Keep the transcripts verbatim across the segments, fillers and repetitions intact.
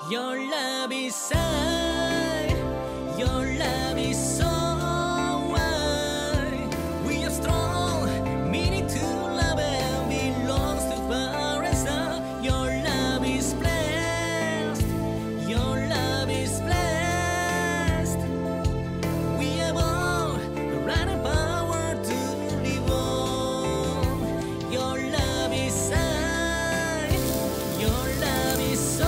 Your love is high, your love is so wide. We are strong, meaning to love and belongs to forever. Your love is blessed, your love is blessed. We have all the right and power to live on. Your love is high, your love is so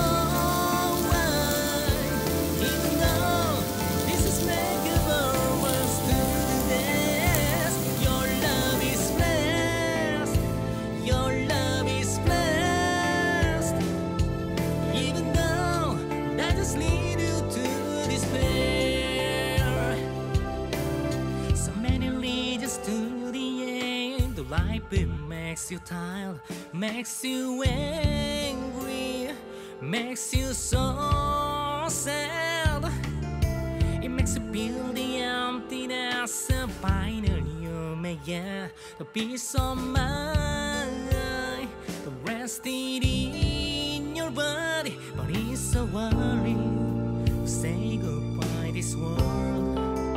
lead you to despair. So many lead us to the end. The life it makes you tired, makes you angry, makes you so sad. It makes you feel the emptiness finally you may get the peace of mind resting in your body, but it's so worry to say goodbye this world.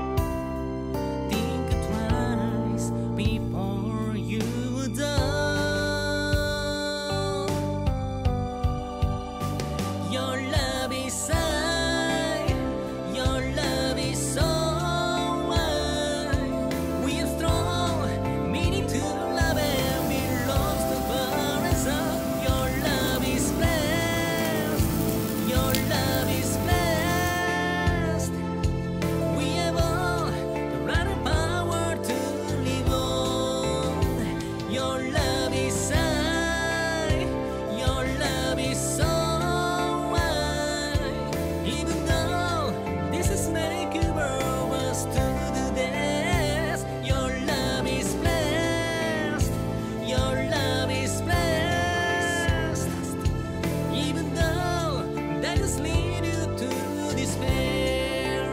Think twice before you die. Your love is high, your love is so wide. We are strong, meaning to love and belongs to forever. Your love is blessed, your love is blessed. We have all the right and power to live on. Your love is high, your love is so wide. Even though this is make you us to do this. Your love is blessed, your love is blessed. Even though that just lead you to despair.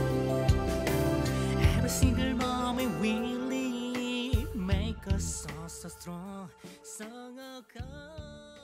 Every single moment we live make us so, so strong, so cold.